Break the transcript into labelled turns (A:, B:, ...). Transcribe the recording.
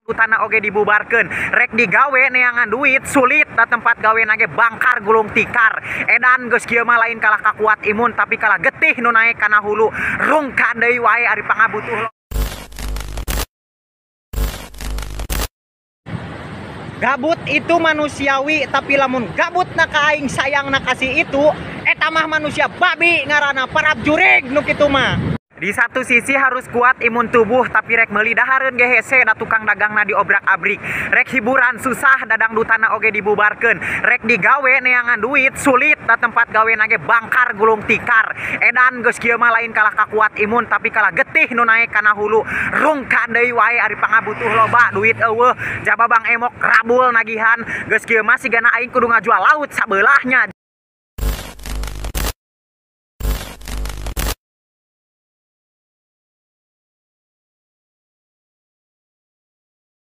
A: tanah oge dibubarkeun rek digawe neangan duit sulit da tempat gawe nage bangkar gulung tikar edan geus kieu mah lain kalah kakuat imun tapi kalah getih nu naek kana hulu rungkan deui wae ari pangabutuh. Gabut itu manusiawi tapi lamun gabut na ka aing sayang na kasih itu eta mah manusia babi ngaranna parab jurig nu kitu mah. Di satu sisi harus kuat imun tubuh tapi rek meuli dahareun ge hese da tukang dagangna diobrak-abrik rek hiburan susah dadang dutana oge dibubarkeun rek digawe neangan duit sulit da tempat gawe nage bangkar gulung tikar edan geus kieu mah lain kalah kakuat imun tapi kalah getih nu naek kana hulu rungkan deui wae ari pangabutuh loba duit eueuh jababang emok rabul nagihan geus kieu mah sigana aing kudu ngajual laut sabeulahnya.